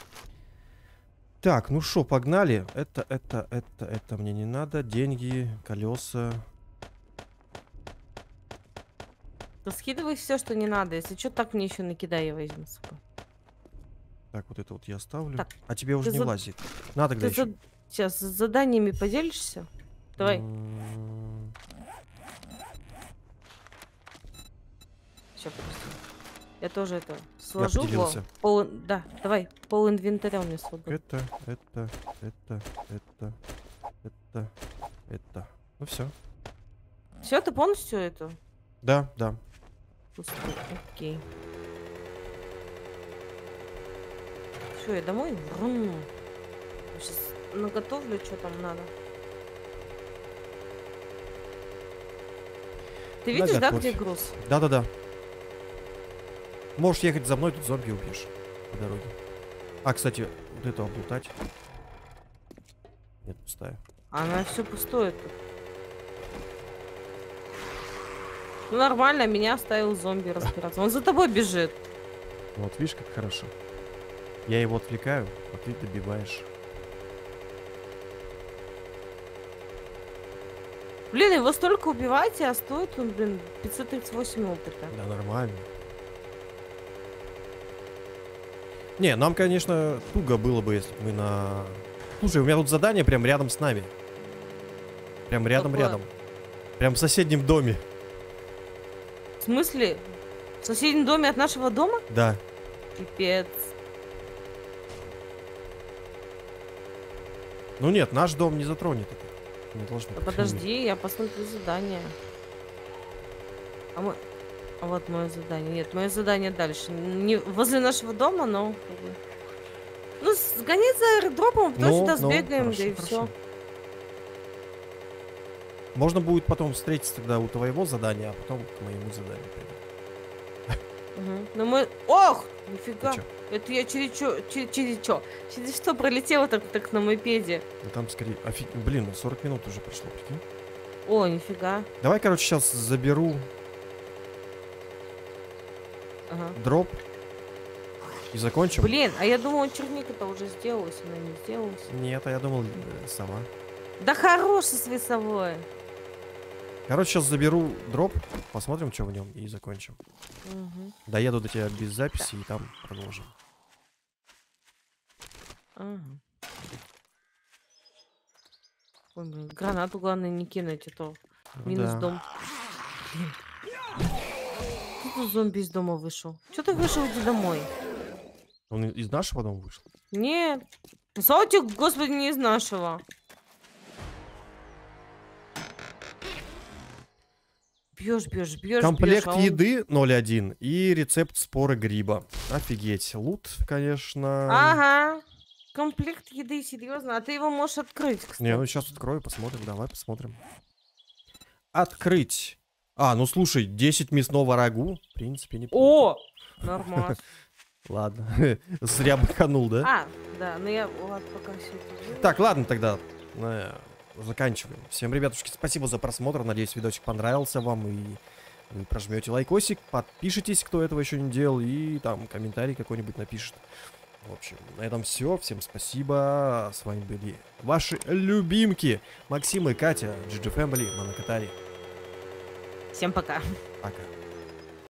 Speaker 1: Так, ну что, погнали. Это, это, это, это мне не надо. Деньги, колеса.
Speaker 2: Да скидывай все, что не надо. Если что, так мне еще накидай, я возьму с собой.
Speaker 1: Так, вот это вот я оставлю.
Speaker 2: Так,
Speaker 1: А тебе уже
Speaker 2: ты
Speaker 1: не
Speaker 2: за-
Speaker 1: влазит. На тогда
Speaker 2: Ты
Speaker 1: еще.
Speaker 2: за- Сейчас с заданиями поделишься? Давай.
Speaker 1: М,
Speaker 2: Сейчас, подожди. Я тоже это сложу. во,
Speaker 1: поделился.
Speaker 2: Пол... Да, давай. Пол инвентаря у меня свободно.
Speaker 1: Это, это, это, это, это, это. Ну все.
Speaker 2: Все, ты полностью это?
Speaker 1: Да, да.
Speaker 2: Пустой. Окей. Все, я домой. Сейчас наготовлю, что там надо. Ты видишь,
Speaker 1: Надя,
Speaker 2: да,
Speaker 1: кофе.
Speaker 2: где груз?
Speaker 1: Да-да-да. Можешь ехать за мной, тут зомби убьешь по дороге. А, кстати, вот это облутать. Нет, пустая.
Speaker 2: Она все пустое тут. Ну нормально, меня оставил зомби разбираться. Он за тобой бежит.
Speaker 1: Вот, видишь, как хорошо. Я его отвлекаю, а ты добиваешь.
Speaker 2: Блин, его столько убиваете, а стоит он, блин, пятьсот тридцать восемь опыта.
Speaker 1: Да, нормально. Не, нам, конечно, туго было бы, если бы мы на... Слушай, у меня тут задание прям рядом с нами. Прям рядом-рядом. Прям в соседнем доме.
Speaker 2: В смысле? В соседнем доме от нашего дома?
Speaker 1: Да.
Speaker 2: Пипец.
Speaker 1: Ну нет, наш дом не затронет это. Не должно
Speaker 2: Да
Speaker 1: быть.
Speaker 2: подожди, я посмотрю задание. А, мы... а вот мое задание. Нет, мое задание дальше. Не возле нашего дома, но... как бы. Ну, сгони за аэродропом, потом
Speaker 1: Ну,
Speaker 2: сюда
Speaker 1: ну,
Speaker 2: сбегаем,
Speaker 1: хорошо,
Speaker 2: да и
Speaker 1: хорошо.
Speaker 2: все.
Speaker 1: Можно будет потом встретиться тогда у твоего задания, а потом к моему заданию пойдем.
Speaker 2: Угу. Ну мы... Ох! Нифига.
Speaker 1: чё?
Speaker 2: Это я через чё? Через, через чё? Через что пролетела так, так на мопеде?
Speaker 1: Да там скорее... Офиг... Блин, ну сорок минут уже прошло, прикинь.
Speaker 2: О, нифига.
Speaker 1: Давай, короче, сейчас заберу
Speaker 2: Ага.
Speaker 1: дроп и закончим.
Speaker 2: Блин, а я думала, черника-то уже сделалась, она не сделалась.
Speaker 1: Нет, а я думал, э, сова.
Speaker 2: Да хороший с весовой.
Speaker 1: Короче, сейчас заберу дроп, посмотрим, что в нем, и закончим.
Speaker 2: Угу.
Speaker 1: Доеду до тебя без записи и там продолжим.
Speaker 2: Ага. Ой, блин, гранату главное не кинуть, а то
Speaker 1: Ну
Speaker 2: минус
Speaker 1: да.
Speaker 2: дом. Блин. Кто тут зомби из дома вышел? Че ты вышел, иди домой?
Speaker 1: Он и- из нашего дома вышел?
Speaker 2: Нет. Сотик, господи, не из нашего. Бьешь, бьешь, бьешь.
Speaker 1: Комплект
Speaker 2: бьешь, а он-
Speaker 1: еды ноль один и рецепт споры гриба. Офигеть. Лут, конечно.
Speaker 2: Ага. Комплект еды, серьезно. А ты его можешь открыть, кстати.
Speaker 1: Не, ну сейчас открою, посмотрим. Давай посмотрим. Открыть. А, ну слушай, десять мясного рагу. В принципе, неплохо.
Speaker 2: О! Нормально.
Speaker 1: Ладно. Зря быканул, да?
Speaker 2: А, да, ну я, ладно, пока все это делаю.
Speaker 1: Так, ладно тогда. э, Заканчиваем. Всем, ребятушки, спасибо за просмотр. Надеюсь, видосик понравился вам. И вы прожмете лайкосик, подпишитесь, кто этого еще не делал. И там комментарий какой-нибудь напишет. В общем, на этом все. Всем спасибо. С вами были ваши любимки Максим и Катя, джи джи Family, Монокатари.
Speaker 2: Всем пока.
Speaker 1: Пока.